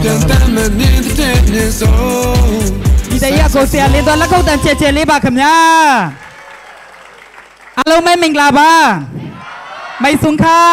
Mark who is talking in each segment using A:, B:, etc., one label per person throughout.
A: ဒီတရားကိုဆရာလေးတော့လက်ခုပ်တန်ချက်ချက်လေးပါခင်ဗျာအားလုံးပဲမင်္ဂလာပါမိတ်ဆွန်ခါ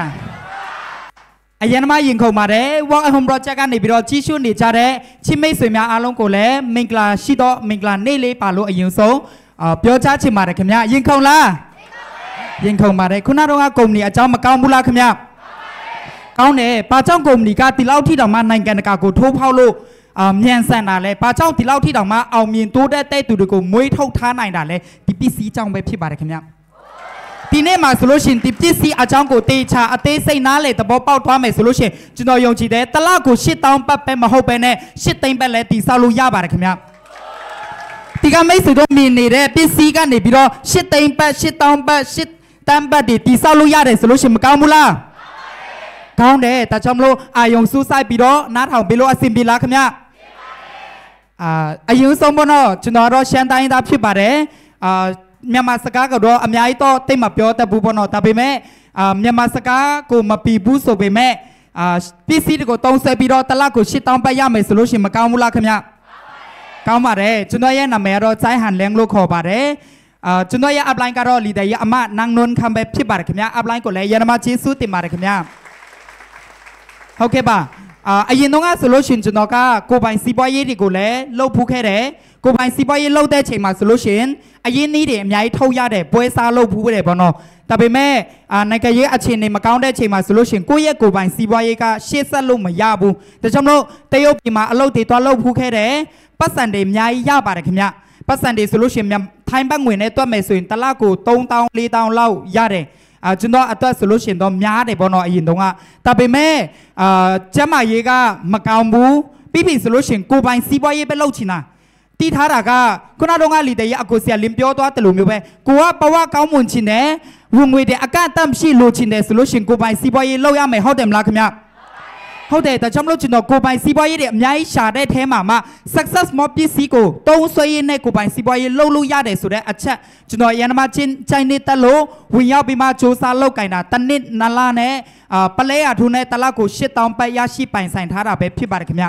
A: အရင်မှရင်ခုန်ပါတယ် Walk at Home Project ကနေပြီးတော့ကြီးရှုနေကြတဲ့ချစ်မိတ်ဆွေများအားလုံးကိုလည်းမင်္ဂလာရှိတော့မင်္ဂလာနေ့လေးပါလို့အရင်ဆုံးပြောကြားချင်ပါတယ်ခင်ဗျာရင်ခုန်လားရင်ခုန်ပါတယ်ခုနကတော့ကုမ္ပဏီအကြောင်းမကောင်းဘူးလားခင်ဗျာကောင်းတယ်ဘာကြောင့်ကုမ္ပဏီကဒီလောက်ထိတောင်မှနိုင်ငံတကာကိုထိုးဖောက်လို့မြန်ဆန်တာလဲဘာကြောင့်ဒီလောက်ထိတောင်မှအောင်မြင်တိုးတက်တဲ့သူတွေကိုမွေးထုတ်ထားနိုင်တာလဲဒီပစ္စည်းကြောင့်ပဲဖြစ်ပါတယ်ခင်ဗျာဒီနေ့မှာဆိုလို့ရှိရင်ဒီပစ္စည်းအကြောင်းကိုတေချာအသေးစိတ်နားလေသဘောပေါက်သွားမယ်ဆိုလို့ရှိရင်ကျွန်တော်ယုံကြည်တယ်တစ်လကို8000ပတ်ပဲမဟုတ်ပဲနဲ့8သိန်းပတ်လဲတည်ဆောက်လို့ရပါတယ်ခင်ဗျာဒီကမိတ်ဆွေတို့မြင်နေတဲ့ပစ္စည်းကနေပြီးတော့8သိန်းပတ်8000ပတ်8တန်းပတ်တည်ဆောက်လို့ရတယ်ဆိုလို့ရှိရင်မကောင်းဘူးလားကောင်းတယ်ဒါကြောင့်မလို့အာယုံစူးစိုက်ပြီးတော့နားထောင်ပြီးလို့အဆင်ပြေလားခင်ဗျာအရင်ဆုံးပေါ့နော်ကျွန်တော်တော့ရှမ်းတိုင်းသားဖြစ်ပါတယ်မြန်မာစကားကတော့အများကြီးတော့တိတ်မပြောတတ်ဘူးပေါ့နော်ဒါပေမဲ့မြန်မာစကားကိုမပီဘူးဆိုပေမဲ့ပစ္စည်းတွေကိုတုံးဆွဲပြီးတော့တစ်လကို8000ပတ်ရမယ်ဆိုလို့ရှိရင်မကောင်းဘူးလားခင်ဗျာကောင်းပါတယ်ကျွန်တော်ရဲ့နာမည်ကတော့စိုင်းဟန်လင်းလို့ခေါ်ပါတယ်ကျွန်တော်ရဲ့ upline ကတော့ leader ရဲ့အမနန်းနွန်ခံပဲဖြစ်ပါတယ်ခင်ဗျာ upline ကိုလည်းရနမကျေးဇူးတင်ပါတယ်ခင်ဗျာဟုတ်ကဲ့ပါအရင်တော့ဆိုလို့ရှိရင်ကျွန်တော်ကကိုပိုင်စီးပွားရေးတွေကိုလည်းလှုပ်ဖူးခဲ့တယ်ကိုပိုင်စီးပွားရေးလှုပ်တဲ့ချိန်မှာဆိုလို့ရှိရင်အရင်နည်းတွေအများကြီးထုတ်ရတယ်ပွဲစားလှုပ်ဖူးတယ်ပေါ့နော်ဒါပေမဲ့နိုင်ငံရေးအခြေအနေမကောင်းတဲ့ချိန်မှာဆိုလို့ရှိရင်ကိုယ့်ရဲ့ကိုပိုင်စီးပွားရေးကရှေ့ဆက်လို့မရဘူးဒါကြောင့်မလို့တရုတ်ပြည်မှာအလုပ်တွေသွားလှုပ်ဖူးခဲ့တယ်ပတ်စံတွေအများကြီးရပါတယ်ခင်ဗျပတ်စံတွေဆိုလို့ရှိရင်ထိုင်းဘတ်ငွေနဲ့တွက်မယ်ဆိုရင်တစ်လကို3000 4000လောက်ရတယ်ကျွန်တော်အတွက်ဆိုလို့ရှိရင်တော့များတယ်ပေါ့နော်အရင်တုန်းကဒါပေမဲ့ကျမရေးကမကောင်းဘူးပြီးပြီဆိုလို့ရှိရင်ကိုပိုင်စီးပွားရေးပဲလုပ်ချင်တာတီးထားတာကခုနကတော့လီတဲ့ရအကိုဆရာလင်းပြောသွားတယ်လို့မျိုးပဲကိုကဘဝကောင်းမွန်ချင်တယ်ဝင်ငွေတွေအကန့်အသတ်မရှိလိုချင်တယ်ဆိုလို့ရှိရင်ကိုပိုင်စီးပွားရေးလုပ်ရမယ်ဟုတ်တယ်မလားခင်ဗျဟုတ်တယ်ဒါကြောင့်မလို့ကျွန်တော်ကိုပိုင်စီးပွားရေးတွေအများကြီးရှာတဲ့ထဲမှာ success မောပစ္စည်းကိုတုံးဆွဲရင်းနဲ့ကိုပိုင်စီးပွားရေးလုပ်လို့ရတယ်ဆိုတဲ့အချက်ကျွန်တော်ရန်မချင်းချိုင်းနေတက်လို့ဝင်ရောက်ပြီးမှစူးစမ်းလုပ်ကင်တာတစ်နှစ်နလနဲ့ပလဲရထူးနဲ့တစ်လကို8000ပတ်ရရှိပိုင်ဆိုင်ထားတာပဲဖြစ်ပါတယ်ခင်ဗျ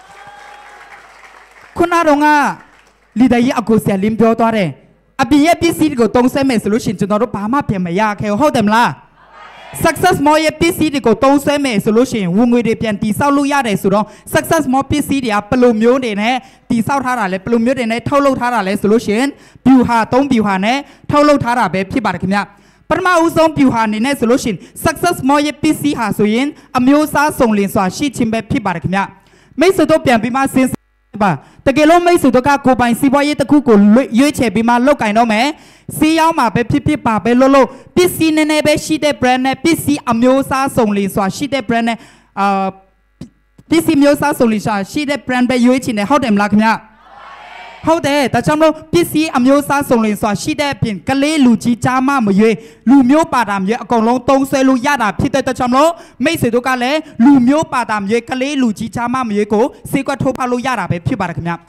A: ခုနကတော့လီဒါကြီးအကိုဆရာလင်းပြောသွားတယ်အပြင်ရဲ့ပစ္စည်းတွေကိုတုံးဆွဲမယ်ဆိုလို့ရှိရင်ကျွန်တော်တို့ဘာမှပြန်မရခဲ့ဟုတ်တယ်မလားsuccess မောရဲ့ပစ္စည်းတွေကိုတုံးဆွဲမယ်ဆိုလို့ရှိရင်ဝင်ငွေတွေပြန်တီဆောက်လို့ရတယ်ဆိုတော့ success မောပစ္စည်းတွေကဘယ်လိုမျိုးတွေနဲ့တီဆောက်ထားတာလဲဘယ်လိုမျိုးတွေနဲ့ထုတ်လုပ်ထားတာလဲဆိုလို့ရှိရင် view ဟာ3 view ဟာနဲ့ထုတ်လုပ်ထားတာပဲဖြစ်ပါတယ်ခင်ဗျပထမဦးဆုံး view ဟာနေနဲ့ဆိုလို့ရှိရင် success မောရဲ့ပစ္စည်းဟာဆိုရင်အမျိုးအစားစုံလင်စွာရှိခြင်းပဲဖြစ်ပါတယ်ခင်ဗျမိတ်ဆွေတို့ပြန်ပြီးမှစဉ်းစားပါတကယ်လို့မိတ်ဆွေတို့ကကိုပိုင်စီးပွားရေးတစ်ခုကိုရွေးချယ်ပြီးမှလုပ်ကင်တော့မယ်စီးရောက်မှာပဲဖြစ်ပါပဲလို့ပစ္စည်းနည်းနည်းပဲရှိတဲ့ brand နဲ့ပစ္စည်းအမျိုးအစားစုံလင်စွာရှိတဲ့ brand နဲ့ပစ္စည်းမျိုးစားစုံလင်စွာရှိတဲ့ brand ပဲရွေးချယ်နေဟုတ်တယ်မလားခင်ဗျဟုတ်တယ်ဒါကြောင့်မလို့ပစ္စည်းအမျိုးအစားစုံလင်စွာရှိတဲ့အပြင်ကလေးလူကြီးကြားမှမရွေးလူမျိုးပါတာမျိုးအကုန်လုံးသုံးဆွဲလို့ရတာဖြစ်တဲ့ကြောင့်မလို့မိတ်ဆွေတို့ကလည်းလူမျိုးပါတာမျိုးကလေးလူကြီးကြားမှမရွေးကိုစေကွက်ထိုးဖောက်လို့ရတာပဲဖြစ်ပါတယ်ခင်ဗျ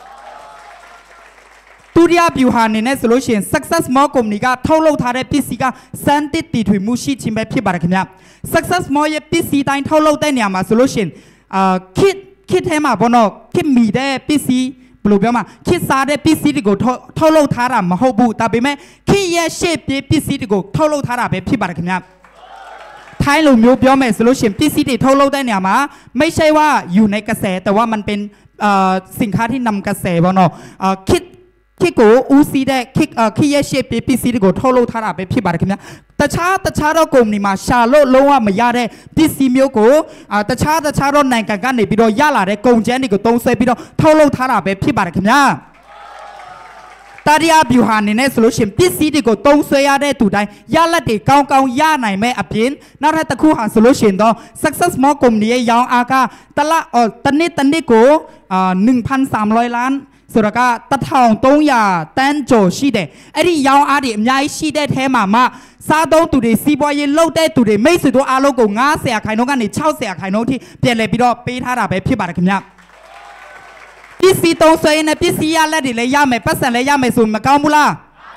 A: တူရီယာဗျူဟာနေနဲ့ဆိုလို့ရှိရင် success more company ကထုတ်လုပ်ထားတဲ့ပစ္စည်းကစမ်းတစ်တီထွေမှုရှိခြင်းပဲဖြစ်ပါတယ်ခင်ဗျ success more ရဲ့ပစ္စည်းတိုင်းထုတ်လုပ်တဲ့နေရာမှာဆိုလို့ရှိရင်kit ထဲမှာဘောနော် kit မီတဲ့ပစ္စည်းဘယ်လိုပြောမှာ kit စားတဲ့ပစ္စည်းတွေကိုထုတ်လုပ်ထားတာမဟုတ်ဘူးဒါပေမဲ့ kit ရဲ့ရှေ့ပစ္စည်းတွေကိုထုတ်လုပ်ထားတာပဲဖြစ်ပါတယ်ခင်ဗျထိုင်းလိုမျိုးပြောမယ်ဆိုလို့ရှိရင်ပစ္စည်းတွေထုတ်လုပ်တဲ့နေရာမှာไม่ใช่ว่าอยู่ในกระแสแต่ว่ามันเป็นสินค้าที่นำกระแสบ่เนาะkitကိုဦးစီးတဲ့ခီရဲ့ရှေ့ပစ္စည်းတွေကိုထုတ်လုပ်ထားတာပဲဖြစ်ပါတယ်ခင်ဗျတခြားတော့ကုမ္ပဏီမှာရှာလို့လုံးဝမရတဲ့ပစ္စည်းမျိုးကိုတခြားတော့နိုင်ငံကနေပြီးတော့ရလာတဲ့ကုန်ကျန်းတွေကိုတုံးဆွဲပြီးတော့ထုတ်လုပ်ထားတာပဲဖြစ်ပါတယ်ခင်ဗျတာရီယာဗျူဟာနေနဲ့ဆိုလို့ရှိရင်ပစ္စည်းတွေကိုတုံးဆွဲရတဲ့သူတိုင်းရလက်တွေကောင်းရနိုင်မဲ့အပြင်နောက်ထပ်တစ်ခုဟာဆိုလို့ရှိရင်တော့ success more company ရဲ့ရောင်းအားကတနစ်ကို1,300 ล้านဆိုတော့က1300တန်းကျော်ရှိတယ်အဲ့ဒီရောင်းအားတွေအများကြီးရှိတဲ့ထဲမှာစားသုံးသူတွေစီးပွားရေးလုပ်တဲ့သူတွေမိတ်ဆွေတို့အားလုံးကို90%ကနေ60%ထိပြန်လည်ပြီးတော့ပေးထားတာပဲဖြစ်ပါတယ်ခင်ဗျပစ္စည်းသုံးဆွဲရင်ပစ္စည်းရလက်တွေလည်းရမယ်ပတ်စံလည်းရမယ်ဆိုမကောင်းဘူးလား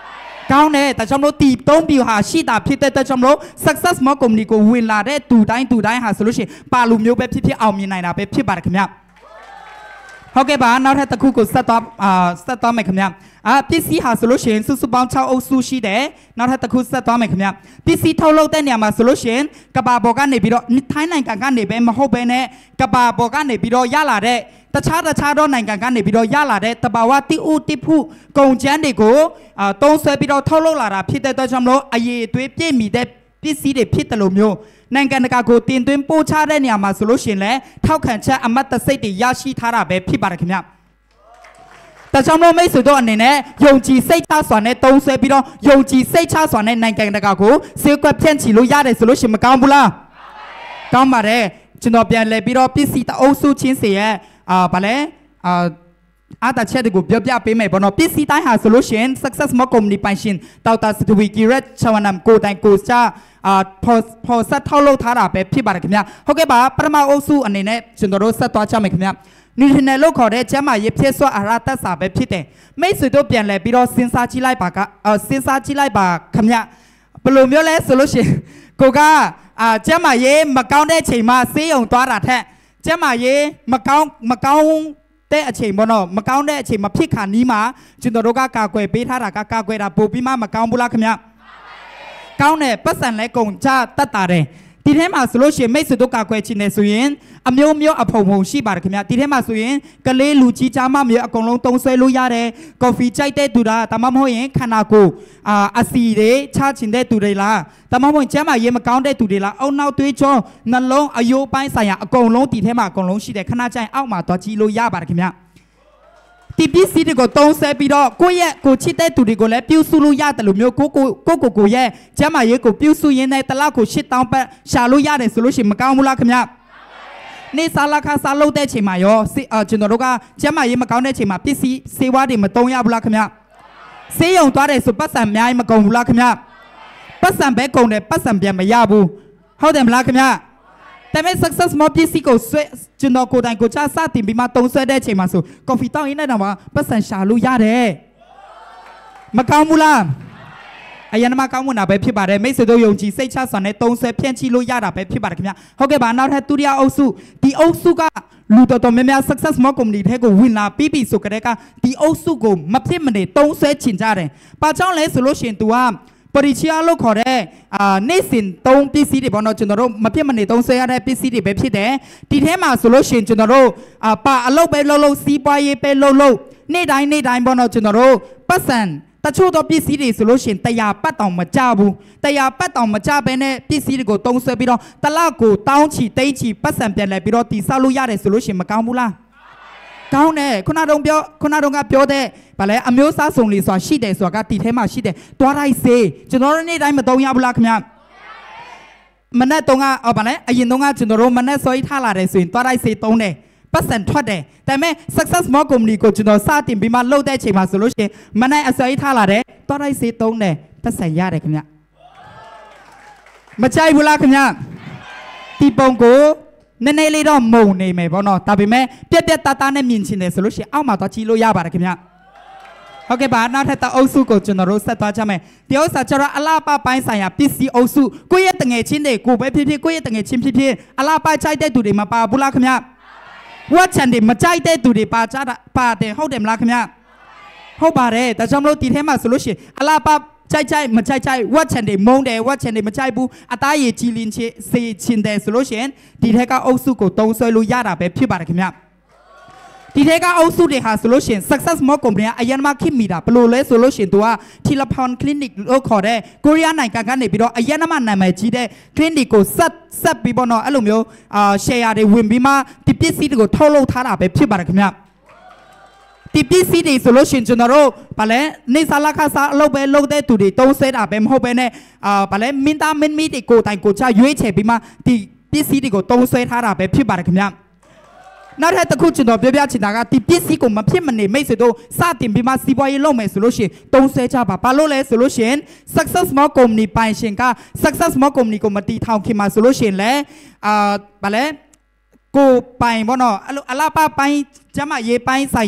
A: ကောင်းတယ်ဒါကြောင့်မလို့ဒီ3ပြူဟာရှိတာဖြစ်တဲ့ကြောင့်မလို့ success more company ကိုဝင်လာတဲ့တူတိုင်းဟာဆိုလို့ရှိရင်ပါလူမျိုးပဲဖြစ်အောင်မြင်နိုင်တာပဲဖြစ်ပါတယ်ခင်ဗျဟုတ်ကဲ့ပါနောက်ထပ်တစ်ခုကိုဆက်သွားမယ်ခင်ဗျပစ္စည်းဟာဆိုလို့ရှိရင်စုစုပေါင်း6အုပ်စုရှိတယ်နောက်ထပ်တစ်ခုဆက်သွားမယ်ခင်ဗျပစ္စည်းထုတ်လုပ်တဲ့နေရာမှာဆိုလို့ရှိရင်ကဘာပေါ်ကနေပြီးတော့ထိုင်းနိုင်ငံကနေပဲမဟုတ်ဘဲနဲ့ကဘာပေါ်ကနေပြီးတော့ရလာတဲ့တခြားသောနိုင်ငံကနေပြီးတော့ရလာတဲ့တဘာဝတိဥတိဖုကုန်ကျန်းတွေကိုတုံးဆွဲပြီးတော့ထုတ်လုပ်လာတာဖြစ်တဲ့အတွက်ကြောင့်မလို့အရေးအသွေးပြည့်မီတဲ့ပစ္စည်းတွေဖြစ်တယ်လို့မျိုးနိုင်ငံတကာကိုတင်သွင်းပို့ချတဲ့နေရာမှာဆိုလို့ရှိရင်လည်းထောက်ခံချက်အမတ်တစိတ်တွေရရှိထားတာပဲဖြစ်ပါတယ်ခင်ဗျ။ဒါကြောင့်မို့မိတ်ဆွေတို့အနေနဲ့ယုံကြည်စိတ်ချစွာနဲ့တုံးဆွဲပြီးတော့ယုံကြည်စိတ်ချစွာနဲ့နိုင်ငံတကာကိုစေကွက်ဖြန့်ချီလို့ရတယ်ဆိုလို့ရှိရင်မကောင်းဘူးလား။ကောင်းပါတယ်ကျွန်တော်ပြန်လဲပြီးတော့ပစ္စည်းတအုပ်စုချင်းစီရဲ့ဗာလဲအားတချက်တွေကိုပြောပြပေးမယ်ပေါ့နော်ပစ္စည်းတိုင်းဟာဆိုလို့ရှိရင် success more company ပိုင်ရှင်တောက်တာစတူဝီကီရက်ချဝနမ်ကိုတိုင်ကိုချာဖော်ဆက်ထောက်လုပ်ထားတာပဲဖြစ်ပါတယ်ခင်ဗျဟုတ်ကဲ့ပါပထမအုပ်စုအနေနဲ့ကျွန်တော်တို့ဆက်သွားကြမယ်ခင်ဗျnutritional လို့ခေါ်တဲ့ကျန်းမာရေးဖြစ်စွာအာဟာရသက်စာပဲဖြစ်တယ်မိတ်ဆွေတို့ပြန်လဲပြီးတော့စဉ်းစားကြည့်လိုက်ပါခင်ဗျဘယ်လိုမျိုးလဲဆိုလို့ရှိရင်ကိုကကျန်းမာရေးမကောင်းတဲ့ချိန်မှာဆေးရုံသွားတာထက်ကျန်းမာရေးမကောင်းတဲ့အချိန်ပေါ့နော်မကောင်းတဲ့အချိန်မှာဖြစ်ခါနီးမှာကျွန်တော်တို့ကကာကွယ်ပေးထားတာကကာကွယ်တာပို့ပြီးမှမကောင်းဘူးလားခင်ဗျကောင်းတယ်ပတ်စံလဲကုန်ကြတတ်တာတယ်ဒီထဲမှာဆိုလို့ရှိရင်မိတ်ဆွေတို့ကာကွယ်ခြင်းနေဆိုရင်အမျိုးအဖုံရှိပါတယ်ခင်ဗျဒီထဲမှာဆိုရင်ကလေးလူကြီးကြားမမျိုးအကုန်လုံးတုံးဆွဲလို့ရတယ်ကော်ဖီကြိုက်တဲ့သူလားဒါမှမဟုတ်ရင်ခန္ဓာကိုယ်အစီတွေချချင်တဲ့သူတွေလားဒါမှမဟုတ်ကျမ်းမာရေးမကောင်းတဲ့သူတွေလားအောက်နောက်သွေးကြောနှလုံးအယိုးပိုင်းဆိုင်ရာအကုန်လုံးဒီထဲမှာအကုန်လုံးရှိတယ်ခဏကျရင်အောက်မှာသွားကြည့်လို့ရပါတယ်ခင်ဗျဒီပစ္စည်းတွေကိုတုံးဆဲပြီးတော့ကိုချစ်တဲ့သူတွေကိုလည်းပြုစုလို့ရတယ်လို့မျိုးကိုရဲ့ကျမ်းမာရေးကိုပြုစုရင်းနဲ့တလောက်ကို8000ပတ်ရှာလို့ရတယ်ဆိုလို့ရှိရင်မကောင်းဘူးလားခင်ဗျနေစားလာခါစားလို့တဲ့ချိန်မှာရောကျွန်တော်တို့ကကျမ်းမာရေးမကောင်းတဲ့ချိန်မှာပစ္စည်းစေဝါးတွေမတုံးရဘူးလားခင်ဗျဆေးရုံသွားတယ်ဆိုပတ်စံအများကြီးမကုန်ဘူးလားခင်ဗျပတ်စံပဲကုန်တယ်ပတ်စံပြန်မရဘူးဟုတ်တယ်မလားခင်ဗျแต่ไม่ success မပစ္စည်းကိုကျွန်တော်ကိုယ်တိုင်ကိုချစတင်ပြီးမှတုံးဆွဲတဲ့ချိန်မှာဆိုကော်ဖီတောင်းရင်းနဲ့တော့ပတ်စံရှာလို့ရတယ်မကောင်းဘူးလားအရင်ကကောင်းမွန်တာပဲဖြစ်ပါတယ်မိတ်ဆွေတို့ယုံကြည်စိတ်ချစွာနဲ့တုံးဆွဲဖြန့်ချိလို့ရတာပဲဖြစ်ပါတယ်ခင်ဗျဟုတ်ကဲ့ပါနောက်ထပ်ဒုတိယအုပ်စုဒီအုပ်စုကလူတော်များများ success more company ထဲကိုဝင်လာပြီးဆိုကြတဲ့ကဒီအုပ်စုကိုမဖြစ်မနေတုံးဆွဲချင်ကြတယ်။ဘာကြောင့်လဲဆိုလို့ရှိရင် तू ကပရိချာလို့ခေါ်တဲ့နေ့စဉ်သုံးပစ္စည်းတွေပေါ့နော်ကျွန်တော်တို့မဖြစ်မနေသုံးဆွဲရတဲ့ပစ္စည်းတွေပဲဖြစ်တယ်။ဒီထဲမှာဆိုလို့ရှိရင်ကျွန်တော်တို့အလုပ်ပဲလုပ်စီးပွားရေးပဲလုပ်နေ့တိုင်းပေါ့နော်ကျွန်တော်တို့ပတ်စံတချို့တော့ပစ္စည်းတွေဆိုလို့ရှိရင်100ပတ်တောင်မကြဘူး100ပတ်တောင်မကြဘဲနဲ့ပစ္စည်းတွေကိုတုံးဆွဲပြီးတော့တလောက်ကိုတောင်းချီတိတ်ချီပတ်စံပြန်လဲပြီးတော့တီဆောက်လို့ရတယ်ဆိုလို့ရှိရင်မကောင်းဘူးလားကောင်းတယ်ခုနတုန်းကပြောတဲ့ဗာလဲအမျိုးစားစုံလီဆိုတာရှိတယ်ဆိုတာကတီထဲမှာရှိတယ်တွားလိုက်စေကျွန်တော်တို့နေ့တိုင်းမတုံးရဘူးလားခင်ဗျမနဲ့တုံးကဗာလဲအရင်တုန်းကကျွန်တော်တို့မနဲ့စောကြီးထားလာတယ်ဆိုရင်တွားလိုက်စေတုံးတယ်ပတ်စံထွက်တယ်ဒါပေမဲ့ success more company ကိုကျွန်တော်စတင်ပြီးမှလှုပ်တဲ့အချိန်မှာဆိုလို့ရှိရင်မနဲ့အစောကြီးထားလာတယ်တွားလိုက်စေတုံးတယ်ပတ်စံရတယ်ခင်ဗျမချိုက်ဘူးလားခင်ဗျဒီပုံကိုနည်းနည်းလေးတော့မုံနေမယ်ပေါ့နော်ဒါပေမဲ့ပြက်သားနဲ့မြင်ချင်တယ်ဆိုလို့ရှိရင်အောက်မှာသွားကြည့်လို့ရပါတယ်ခင်ဗျဟုတ်ကဲ့ပါနောက်ထပ်အုပ်စုကိုကျွန်တော်တို့ဆက်သွားကြမယ်ဒီဥစ္စာကျတော့အလားပါပိုင်းဆိုင်ရာပစ္စည်းအုပ်စုကိုယ့်ရဲ့တငယ်ချင်းတွေကိုပဲဖြစ်ကိုယ့်ရဲ့တငယ်ချင်းဖြစ်အလားပါချိုက်တဲ့သူတွေမပါဘူးလားခင်ဗျဝတ်ချန်တွေမကြိုက်တဲ့သူတွေပါတယ်ဟုတ်တယ်မလားခင်ဗျဟုတ်ပါတယ်ဒါကြောင့်မလို့ဒီထဲမှာဆိုလို့ရှိရင်အလားပါကြိုက်မကြိုက်ဝတ်ချန်တွေမုန်းတယ်ဝတ်ချန်တွေမကြိုက်ဘူးအသားရည်ကြည်လင်စေချင်တယ်ဆိုလို့ရှိရင်ဒီထဲကအုပ်စုကိုတုံးဆွဲလို့ရတာပဲဖြစ်ပါတယ်ခင်ဗျဒီထဲကအုပ်စုတွေဟာဆိုလို့ရှိရင် success more company အရင်မှခိမိတာဘယ်လိုလဲဆိုလို့ရှိရင်သူက Tilapon clinic လို့ခေါ်တဲ့ကိုရီးယားနိုင်ငံကနေပြီးတော့အရင်မှနာမည်ကြီးတဲ့ clinic ကိုဆက်ပြီးပေါ့နော်အဲ့လိုမျိုးshare တွေဝင်ပြီးမှဒီပစ္စည်းတွေကိုထုတ်လုပ်ထားတာပဲဖြစ်ပါတယ်ခင်ဗျဒီပစ္စည်းတွေဆိုလို့ရှိရင်ကျွန်တော်တို့ဗာလဲနေစားလာခါစားအလုပ်ပဲလုပ်တဲ့သူတွေတုံးဆဲတာပဲမဟုတ်ပဲနဲ့ဗာလဲမင်းသားမင်းမီတွေကိုတိုင်ကိုချရွေးချယ်ပြီးမှဒီပစ္စည်းတွေကိုတုံးဆဲထားတာပဲဖြစ်ပါတယ်ခင်ဗျနောက်ထပ်တစ်ခုကျွန်တော်ပြောပြချင်တာကဒီပစ္စည်းကိုမဖြစ်မနေမိတ်ဆွေတို့စတင်ပြီးမှစီးပွားရေးလုပ်မယ်ဆိုလို့ရှိရင်တုံးဆဲကြပါဘာလို့လဲဆိုလို့ရှိရင် success more company ပိုင်ရှင်က success more company ကိုမတီထောင်ခင်မှာဆိုလို့ရှိရင်လဲဗာလဲကိုပိုင်ပေါ့နော်အလားပါပိုင်းကျမရေးပိုင်းဆိုင်ရာ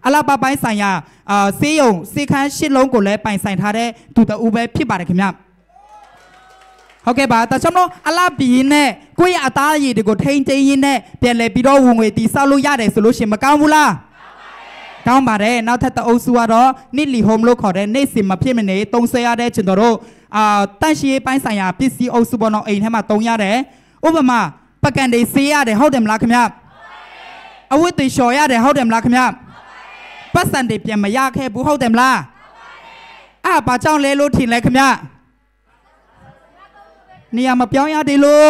A: 阿拉巴拜ဆိုင်ရာစေယုံစေခန်းရှစ်လုံးကိုလည်းပိုင်ဆိုင်ထားတဲ့သူတအူပဲဖြစ်ပါတယ်ခင်ဗျဟုတ်ကဲ့ပါဒါကြောင့်မို့အလားဘီနဲ့ကိုယ့်ရဲ့အသားရည်တွေကိုထိန်းသိမ်းရင်းနဲ့ပြန်လည်ပြီးတော့ဝင်ငွေတီဆောက်လို့ရတယ်ဆိုလို့ရှိရင်မကောင်းဘူးလားကောင်းပါတယ်နောက်ထပ်တအုပ်စုကတော့နိလီဟိုမ်လို့ခေါ်တဲ့နေ့စဉ်မဖြစ်မနေသုံးဆွဲရတဲ့ကျွန်တော်တို့တန့်ရှင်းပိုင်းဆိုင်ရာပစ္စည်းအုပ်စုပေါ်တော့အိမ်ထဲမှာသုံးရတယ်ဥပမာပကံတွေဆေးရတယ်ဟုတ်တယ်မလားခင်ဗျအဝတ်တွေလျှော်ရတယ်ဟုတ်တယ်မလားခင်ဗျပတ်စံတွေပြန်မရခဲ့ဘူးဟုတ်တယ်မလားဘာကြောင့်လဲလို့ထင်လဲခင်ဗျနေရာမပြောင်းရသေးလို့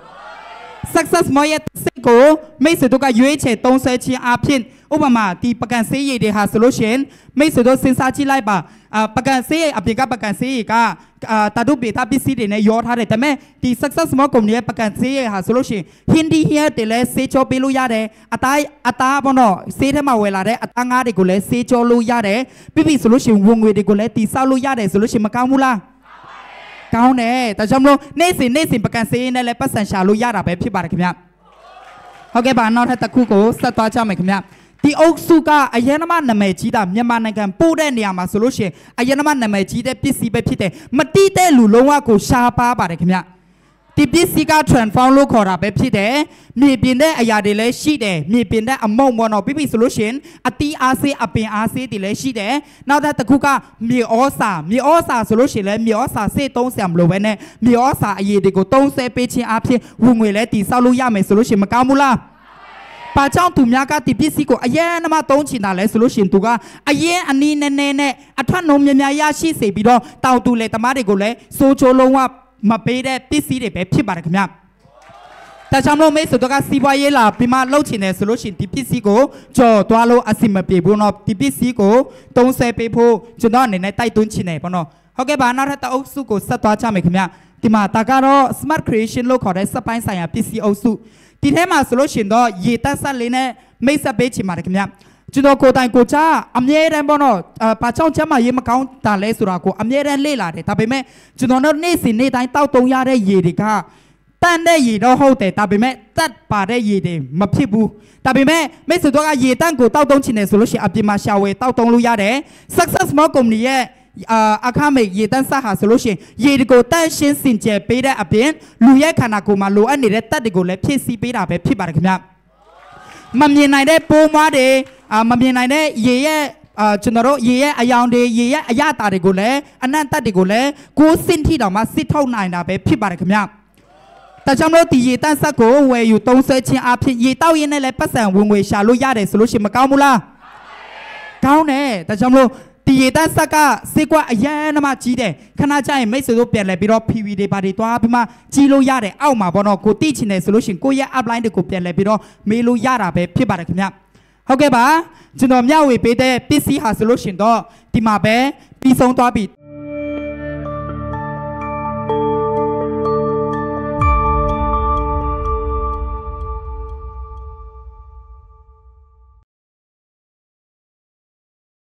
A: success မရဲ့စိတ်ကိုမိတ်ဆွေတို့ကရွေးချယ်သုံးဆွဲခြင်းအဖြစ်ဥပမာဒီပကံဆေးရည်တွေဟာဆိုလို့ရှိရင်မိတ်ဆွေတို့စဉ်းစားကြည့်လိုက်ပါပကံဆေးရည်အပြင်ကပကံဆေးရည်ကတာဒုပေတာပစ္စည်းတွေနဲ့ရောထားတယ်ဒါပေမဲ့ဒီ success မကုမ္ပဏီရဲ့ပကံဆေးရည်ဟာဆိုလို့ရှိရင် hindi here တွေလည်းဆေးကြောပေးလို့ရတယ်အသားပေါ့နော်ဆေးထဲမှာဝယ်လာတဲ့အသားငါးတွေကိုလည်းဆေးကြောလို့ရတယ်ပြီးပြီဆိုလို့ရှိရင်ဝင်ငွေတွေကိုလည်းတီဆောက်လို့ရတယ်ဆိုလို့ရှိရင်မကောင်းဘူးလားကောင်းတယ်ဒါကြောင့်မလို့နေ့စဉ်ပကံဆေးနဲ့လည်းပတ်စံရှာလို့ရတာပဲဖြစ်ပါတယ်ခင်ဗျဟုတ်ကဲ့ပါနောက်ထပ်တစ်ခုကိုဆက်သွားကြမယ်ခင်ဗျဒီအုပ်စုကအယံနမနာမည်ကြီးတာမြန်မာနိုင်ငံပို့တဲ့နေရာမှာဆိုလို့ရှိရင်အယံနမနာမည်ကြီးတဲ့ပစ္စည်းပဲဖြစ်တယ်မတိတဲ့လူလုံးဝကိုရှားပါပါတယ်ခင်ဗျဒီပစ္စည်းက transform လို့ခေါ်တာပဲဖြစ်တယ်မြေပြင်တဲ့အရာတွေလည်းရှိတယ်မြေပြင်တဲ့အမုံပေါ့နော်ပြီးပြီဆိုလို့ရှိရင်အတီးအားဆေးအပင်အားဆေးတွေလည်းရှိတယ်နောက်ထပ်တစ်ခုကမြေဩစာဆိုလို့ရှိရင်လည်းမြေဩစာဆေးသုံးဆရာမလို့ပဲနဲ့မြေဩစာအရည်တွေကိုသုံးဆဲပေးခြင်းအဖြစ်ဝင်ငွေလည်းတည်ဆောက်လို့ရမယ်ဆိုလို့ရှိရင်မကောင်းဘူးလားပါကြောင့်သူများကဒီပစ္စည်းကိုအရင်ကမှသုံးချင်တာလဲဆိုလို့ရှိရင်သူကအရင်အနည်းနည်းနဲ့အထက်နှုံများရရှိစေပြီးတော့တောင်တူလေတမားတွေကိုလည်းစိုးချိုးလုံးဝမပေးတဲ့ပစ္စည်းတွေပဲဖြစ်ပါတယ်ခင်ဗျ။ဒါကြောင့်မို့မိတ်ဆွေတို့ကစီးပွားရေးလာပြီးမှလှုပ်ချင်တယ်ဆိုလို့ရှိရင်ဒီပစ္စည်းကိုကြော်သွားလို့အဆင်မပြေဘူးနော်ဒီပစ္စည်းကိုသုံးဆဲပေးဖို့ကျွန်တော်အနေနဲ့တိုက်တွန်းချင်တယ်ပေါ့နော်။ဟုတ်ကဲ့ပါနောက်ထပ်တအုပ်စုကိုဆက်သွားကြမယ်ခင်ဗျ။ဒီမှာဒါကတော့ smart creation လို့ခေါ်တဲ့စက်ပိုင်းဆိုင်ရာပစ္စည်းအုပ်စုဒီထဲမှာဆိုလို့ရှိရင်တော့ရေတက်ဆက်လေးနဲ့မိတ်ဆက်ပေးချင်ပါတယ်ခင်ဗျကျွန်တော်ကိုယ်တိုင်ကိုချအမြဲတမ်းပေါ့နော်ဘာကြောင့်ချမ်းမရေမကောင်းတာလဲဆိုတာကိုအမြဲတမ်းလေ့လာတယ်ဒါပေမဲ့ကျွန်တော်တို့နေ့စဉ်နေ့တိုင်းတောက်တုံရတဲ့ရေတွေကတန်တဲ့ရေတော့ဟုတ်တယ်ဒါပေမဲ့တက်ပါတဲ့ရေတွေမဖြစ်ဘူးဒါပေမဲ့မိတ်ဆွေတို့ကရေတန့်ကိုတောက်တုံချင်တယ်ဆိုလို့ရှိရင်အပြင်မှာရှာဝယ်တောက်တုံလို့ရတယ် success small company ရဲ့အခမဲ့ရေတန့်ဆက်ဟာဆိုလို့ရှိရင်ရေတွေကိုတန့်ရှင်းစင်ကြယ်ပေးတဲ့အပြင်လူရဲ့ခန္ဓာကိုယ်မှာလိုအပ်နေတဲ့တက်တွေကိုလည်းဖြည့်ဆည်းပေးတာပဲဖြစ်ပါတယ်ခင်ဗျမမြင်နိုင်တဲ့ပိုးမွားတွေမမြင်နိုင်တဲ့ရေရဲ့ကျွန်တော်တို့ရေရဲ့အယောင်တွေရေရဲ့အရတာတွေကိုလည်းအနံ့တက်တွေကိုလည်းကိုယ်စင်ထိတောင်မှစစ်ထုတ်နိုင်တာပဲဖြစ်ပါတယ်ခင်ဗျဒါကြောင့်မို့ဒီရေတန့်ဆက်ကိုဝယ်ယူသုံးဆွဲခြင်းအဖြစ်ရေတောက်ရင်းနဲ့လည်းပတ်စံဝင်ငွေရှာလို့ရတယ်ဆိုလို့ရှိရင်မကောင်းဘူးလားကောင်းတယ်ဒါကြောင့်မို့ဒီရေတန့်ဆက်ကစေကွက်အရန်နမကြီးတယ်ခဏကြာရင်မိတ်ဆွေတို့ပြန်လဲပြီးတော့ PV တွေပါတွေတွားပြီးမှကြီးလို့ရတယ်အောက်မှာပေါ့နော်ကိုတိချင်တယ်ဆိုလို့ရှိရင်ကိုရဲ့ upline တွေကိုပြန်လဲပြီးတော့မေးလို့ရတာပဲဖြစ်ပါတယ်ခင်ဗျဟုတ်ကဲ့ပါကျွန်တော်မျှဝေပေးတဲ့ပစ္စည်းဟာဆိုလို့ရှိရင်တော့ဒီမှာပဲပြီးဆုံးသွားပြီ